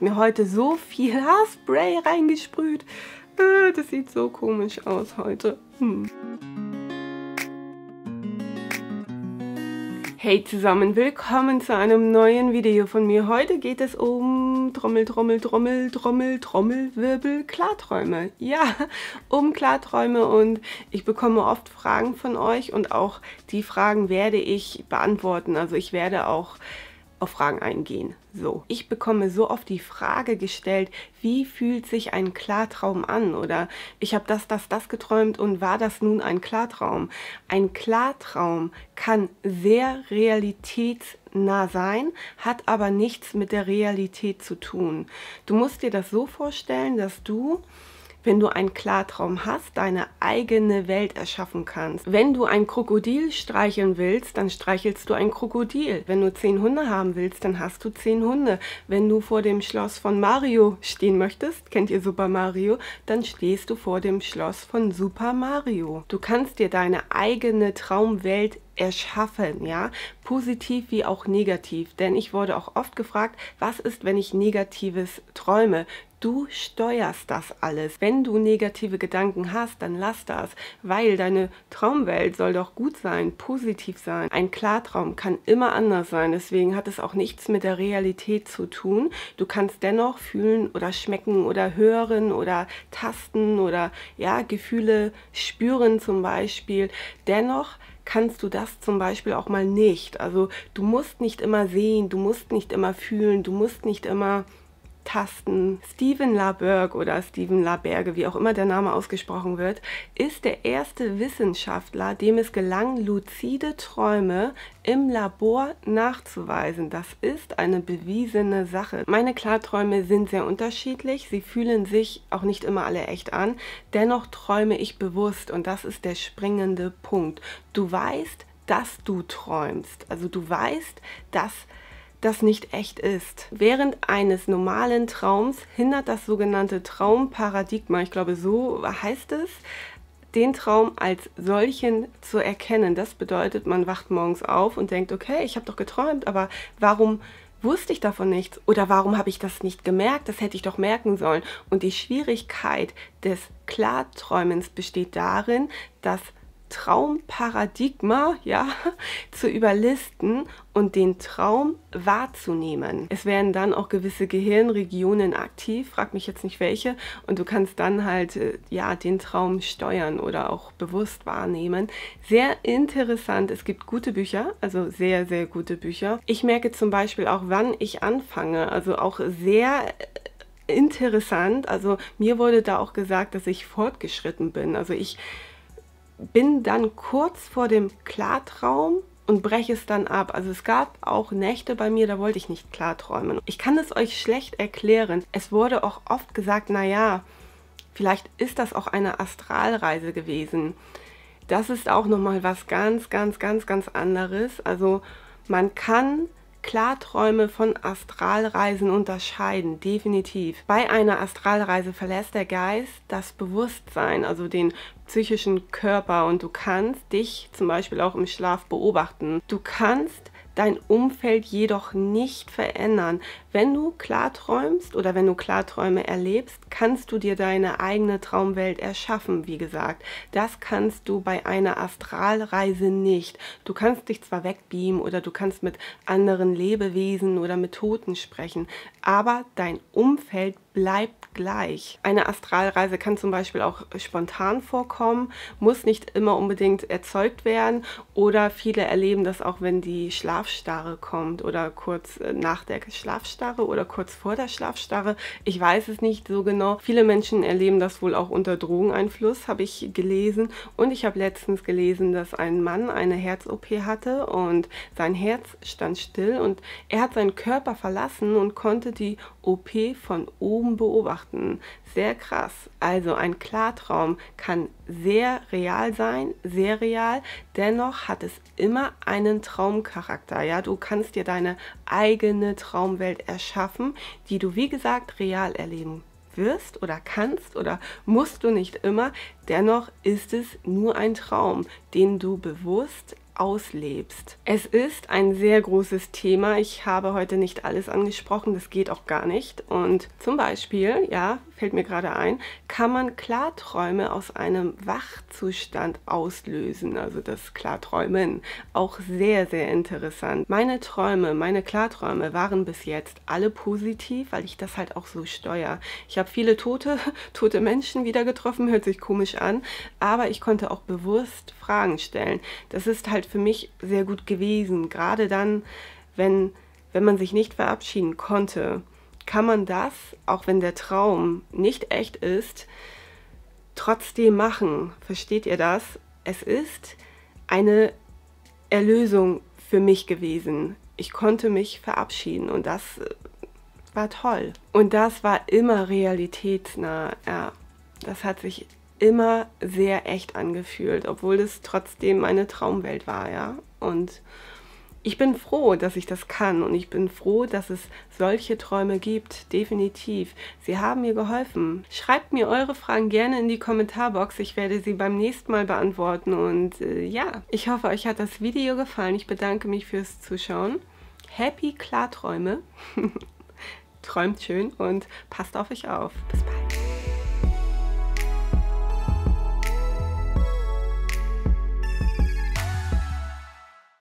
mir heute so viel Haarspray reingesprüht. Das sieht so komisch aus heute. Hey zusammen, willkommen zu einem neuen Video von mir. Heute geht es um Trommelwirbel, Klarträume. Ja, um Klarträume, und ich bekomme oft Fragen von euch und auch die Fragen werde ich beantworten. Also ich werde auch auf Fragen eingehen. So, ich bekomme so oft die Frage gestellt, wie fühlt sich ein Klartraum an? Oder ich habe das geträumt und war das nun ein Klartraum? Ein Klartraum kann sehr realitätsnah sein, hat aber nichts mit der Realität zu tun. Du musst dir das so vorstellen, dass du, wenn du einen Klartraum hast, deine eigene Welt erschaffen kannst. Wenn du ein Krokodil streicheln willst, dann streichelst du ein Krokodil. Wenn du 10 Hunde haben willst, dann hast du 10 Hunde. Wenn du vor dem Schloss von Mario stehen möchtest, kennt ihr Super Mario, dann stehst du vor dem Schloss von Super Mario. Du kannst dir deine eigene Traumwelt erschaffen, ja, positiv wie auch negativ, denn ich wurde auch oft gefragt, was ist, wenn ich Negatives träume? Du steuerst das alles. Wenn du negative Gedanken hast, dann lass das, weil deine Traumwelt soll doch gut sein, positiv sein. Ein Klartraum kann immer anders sein, deswegen hat es auch nichts mit der Realität zu tun. Du kannst dennoch fühlen oder schmecken oder hören oder tasten oder ja, Gefühle spüren zum Beispiel. Dennoch kannst du das zum Beispiel auch mal nicht. Also du musst nicht immer sehen, du musst nicht immer fühlen, du musst nicht immer tasten. Stephen LaBerge oder Stephen LaBerge, wie auch immer der Name ausgesprochen wird, ist der erste Wissenschaftler, dem es gelang, luzide Träume im Labor nachzuweisen. Das ist eine bewiesene Sache. Meine Klarträume sind sehr unterschiedlich. Sie fühlen sich auch nicht immer alle echt an. Dennoch träume ich bewusst und das ist der springende Punkt. Du weißt, dass du träumst. Also du weißt, dass das nicht echt ist. Während eines normalen Traums hindert das sogenannte Traumparadigma, ich glaube so heißt es, den Traum als solchen zu erkennen. Das bedeutet, man wacht morgens auf und denkt, okay, ich habe doch geträumt, aber warum wusste ich davon nichts? Oder warum habe ich das nicht gemerkt? Das hätte ich doch merken sollen. Und die Schwierigkeit des Klarträumens besteht darin, dass Traumparadigma, ja, zu überlisten und den Traum wahrzunehmen. Es werden dann auch gewisse Gehirnregionen aktiv, frag mich jetzt nicht welche, und du kannst dann halt ja den Traum steuern oder auch bewusst wahrnehmen. Sehr interessant, es gibt gute Bücher, also sehr, sehr gute Bücher. Ich merke zum Beispiel auch, wann ich anfange, also auch sehr interessant, also mir wurde da auch gesagt, dass ich fortgeschritten bin, also ich bin dann kurz vor dem Klartraum und breche es dann ab. Also es gab auch Nächte bei mir, da wollte ich nicht klarträumen. Ich kann es euch schlecht erklären. Es wurde auch oft gesagt, naja, vielleicht ist das auch eine Astralreise gewesen. Das ist auch nochmal was ganz anderes. Also man kann Klarträume von Astralreisen unterscheiden, definitiv. Bei einer Astralreise verlässt der Geist das Bewusstsein, also den psychischen Körper, und du kannst dich zum Beispiel auch im Schlaf beobachten. Du kannst dein Umfeld jedoch nicht verändern. Wenn du klarträumst oder wenn du Klarträume erlebst, kannst du dir deine eigene Traumwelt erschaffen, wie gesagt. Das kannst du bei einer Astralreise nicht. Du kannst dich zwar wegbeamen oder du kannst mit anderen Lebewesen oder mit Toten sprechen, aber dein Umfeld bleibt gleich. Eine Astralreise kann zum Beispiel auch spontan vorkommen, muss nicht immer unbedingt erzeugt werden, oder viele erleben das auch, wenn die Schlafstarre kommt oder kurz nach der Schlafstarre oder kurz vor der Schlafstarre. Ich weiß es nicht so genau. Viele Menschen erleben das wohl auch unter Drogeneinfluss, habe ich gelesen, und ich habe letztens gelesen, dass ein Mann eine Herz-OP hatte und sein Herz stand still und er hat seinen Körper verlassen und konnte die OP von oben beobachten. Sehr krass. Also ein Klartraum kann sehr real sein, sehr real. Dennoch hat es immer einen Traumcharakter. Ja, du kannst dir deine eigene Traumwelt erschaffen, die du, wie gesagt, real erleben wirst oder kannst oder musst du nicht immer. Dennoch ist es nur ein Traum, den du bewusst auslebst. Es ist ein sehr großes Thema. Ich habe heute nicht alles angesprochen, das geht auch gar nicht. Und zum Beispiel, ja, fällt mir gerade ein, kann man Klarträume aus einem Wachzustand auslösen, also das Klarträumen. Auch sehr, sehr interessant. Meine Träume, meine Klarträume waren bis jetzt alle positiv, weil ich das halt auch so steuere. Ich habe viele tote Menschen wieder getroffen, hört sich komisch an, aber ich konnte auch bewusst Fragen stellen. Das ist halt für mich sehr gut gewesen, gerade dann, wenn man sich nicht verabschieden konnte, kann man das, auch wenn der Traum nicht echt ist, trotzdem machen. Versteht ihr das? Es ist eine Erlösung für mich gewesen. Ich konnte mich verabschieden und das war toll. Und das war immer realitätsnah. Ja, das hat sich immer sehr echt angefühlt, obwohl es trotzdem meine Traumwelt war, ja. Und ich bin froh, dass ich das kann und ich bin froh, dass es solche Träume gibt, definitiv. Sie haben mir geholfen. Schreibt mir eure Fragen gerne in die Kommentarbox, ich werde sie beim nächsten Mal beantworten und ja, ich hoffe, euch hat das Video gefallen. Ich bedanke mich fürs Zuschauen. Happy Klarträume, träumt schön und passt auf euch auf. Bis bald.